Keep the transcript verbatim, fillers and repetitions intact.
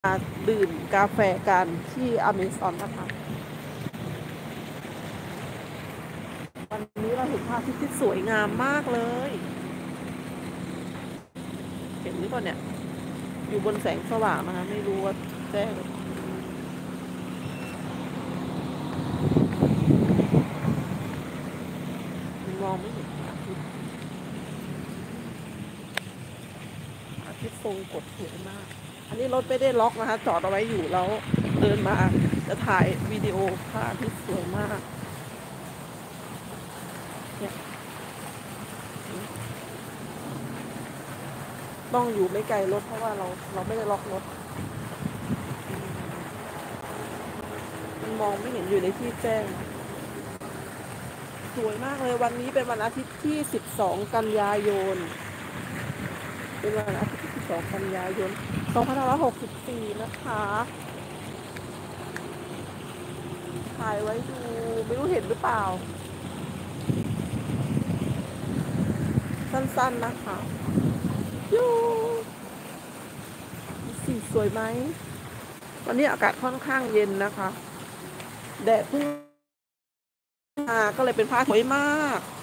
ดื่มกาแฟกันที่อเมซอนนะคะวันนี้เราเห็นพระอาทิตย์ที่สวยงามมากเลยเห็นหรือเปล่าเนี่ยอยู่บนแสงสว่างนะคะไม่รู้ว่าแจ้งมองไม่เห็นพระอาทิตย์พระอาทิตย์ทรงกดสวยมากอันนี้รถไม่ได้ล็อกนะคะจอดเอาไว้อยู่แล้วเดินมาจะถ่ายวิดีโอพระอาทิตย์สวยมากเนี่ยต้องอยู่ไม่ไกลรถเพราะว่าเราเราไม่ได้ล็อกรถมันมองไม่เห็นอยู่ในที่แจ้งสวยมากเลยวันนี้เป็นวันอาทิตย์ที่สิบสองกันยายนเป็นวันอาทิตย์ที่สิบสองกันยายนสองพันห้าร้อยหกสิบสี่นะคะถ่ายไว้ดูไม่รู้เห็นหรือเปล่าสั้นๆนะคะยูสีสวยไหมวันนี้อากาศค่อนข้างเย็นนะคะแดดเพิ่งมาก็เลยเป็นผ้าสวยมาก